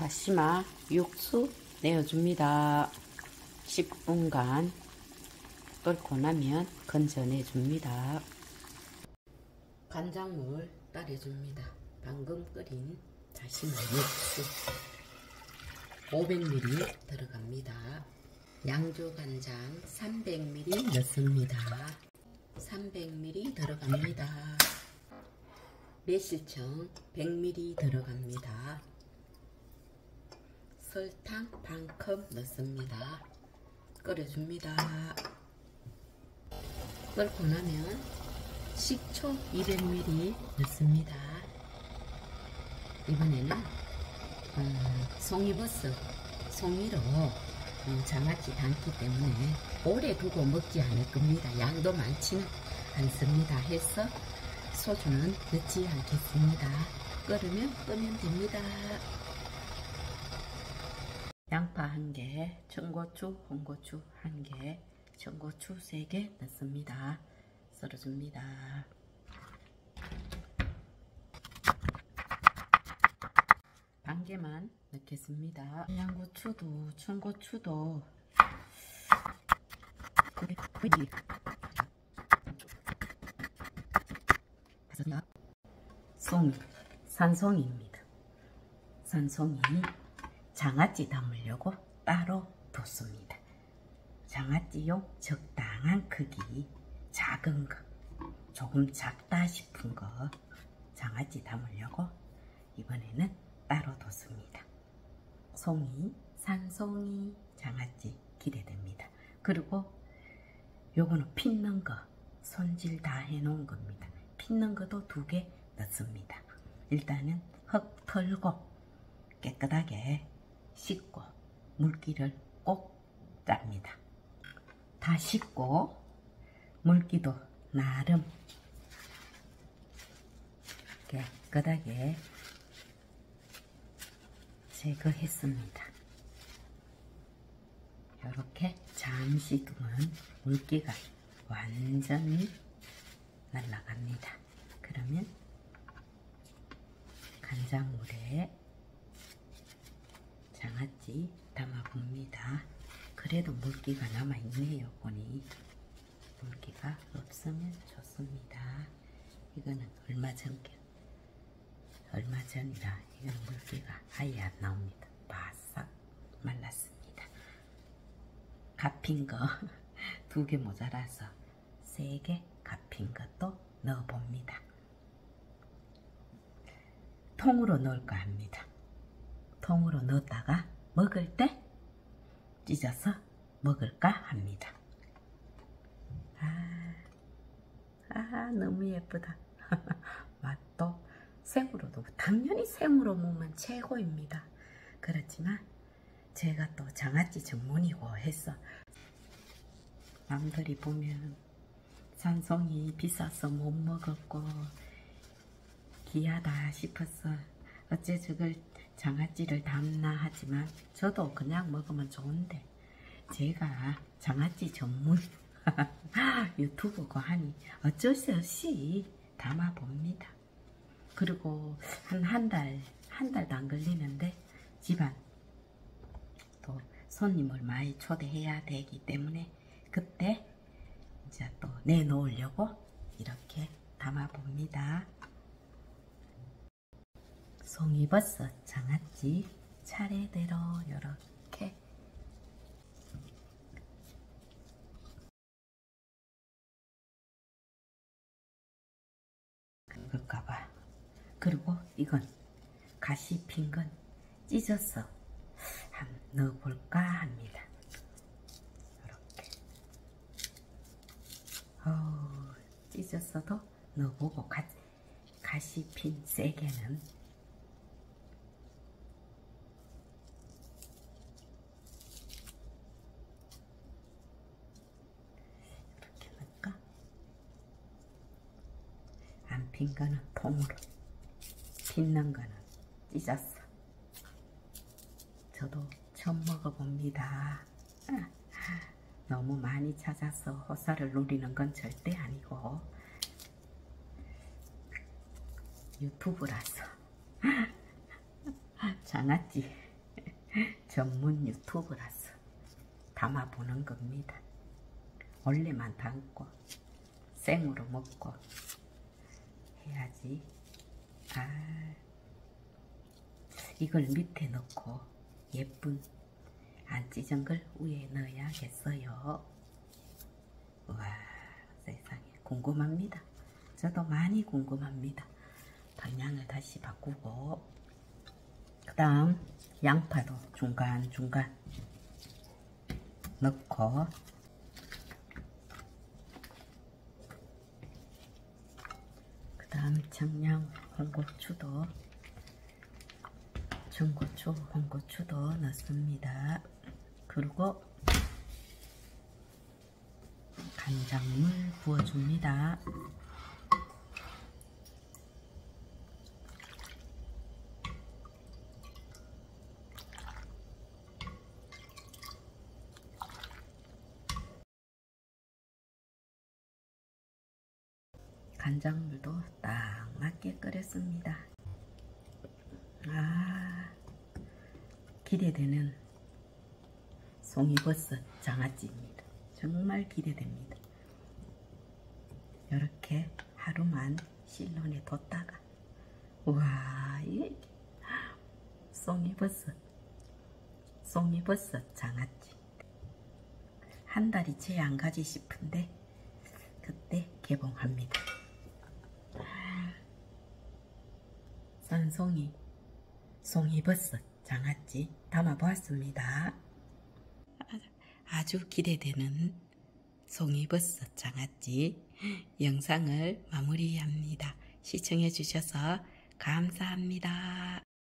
다시마 육수 내어줍니다. 10분간 끓고 나면 건져내 줍니다. 간장물 따라줍니다. 방금 끓인 다시마 육수 500ml 들어갑니다. 양조간장 300ml 넣습니다. 300ml 들어갑니다. 매실청 100ml 들어갑니다. 설탕 반컵 넣습니다. 끓여줍니다. 끓고 나면 식초 200ml 넣습니다. 이번에는 송이버섯, 송이로 장아찌 담기 때문에 오래 두고 먹지 않을 겁니다. 양도 많지는 않습니다. 해서 소주는 넣지 않겠습니다. 끓으면 끄면 됩니다. 양파 1개, 청고추, 홍고추 1개, 청고추 3개 넣습니다. 썰어줍니다. 반 개만 넣겠습니다. 양고추도 청고추도 송이, 산송이입니다. 산송이 장아찌 담으려고 따로 뒀습니다. 장아찌용 적당한 크기, 작은 거, 조금 작다 싶은 거 장아찌 담으려고 이번에는 따로 뒀습니다. 송이, 산송이 장아찌 기대됩니다. 그리고 요거는 핏는 거 손질 다 해놓은 겁니다. 핏는 것도 2개 넣습니다. 일단은 흙 털고 깨끗하게 씻고 물기를 꼭 짭니다. 다 씻고 물기도 나름 깨끗하게 제거했습니다. 이렇게 잠시 두면 물기가 완전히 날아갑니다. 그러면 간장물에 장아찌 담아봅니다. 그래도 물기가 남아있네요. 보니 물기가 없으면 좋습니다. 이거는 얼마 전이라 이건 물기가 아예 안 나옵니다. 바싹 말랐습니다. 갓핀 거 2개 모자라서 3개 갓핀 것도 넣어봅니다. 통으로 넣을까 합니다. 통으로 넣었다가 먹을 때 찢어서 먹을까 합니다. 너무 예쁘다. 맛도 생으로도 당연히 생으로 먹으면 최고입니다. 그렇지만 제가 또 장아찌 전문이고 해서 남들이 보면 산송이 비싸서 못 먹었고 귀하다 싶어서 어째 저걸 장아찌를 담나 하지만 저도 그냥 먹으면 좋은데 제가 장아찌 전문 유튜브고 하니 어쩔 수 없이 담아봅니다. 그리고 한 달도 안 걸리는데 집안 또 손님을 많이 초대해야 되기 때문에 그때 이제 또 내놓으려고 이렇게 담아봅니다. 송이버섯 장아찌 차례대로 이렇게 그럴까봐. 그리고 이건 가시 핀 건 찢어서 한번 넣어볼까 합니다. 이렇게 찢었어도 넣어보고 가시 핀 3개는 이렇게 넣을까? 안 핀 거는 통으로, 핀는 거는 찢었어. 저도 처음 먹어봅니다. 너무 많이 찾아서 호사를 누리는 건 절대 아니고 유튜브라서 장아찌 전문 유튜브라서 담아보는 겁니다. 원래만 담고 생으로 먹고 해야지. 이걸 밑에 넣고 예쁜 안 찢은 걸 위에 넣어야겠어요. 와, 세상에 궁금합니다. 저도 많이 궁금합니다. 방향을 다시 바꾸고, 그 다음 양파도 중간중간 넣고, 그 다음 청양 홍고추도 청고추 홍고추도 넣습니다. 그리고 간장물 부어줍니다. 간장물도 딱 맞게 끓였습니다. 기대되는 송이버섯 장아찌입니다. 정말 기대됩니다. 이렇게 하루만 실온에 뒀다가, 와, 이게 송이버섯 장아찌 한 달이 채 안 가지 싶은데 그때 개봉합니다. 송이버섯 장아찌 담아보았습니다. 아주 기대되는 송이버섯 장아찌 영상을 마무리합니다. 시청해 주셔서 감사합니다.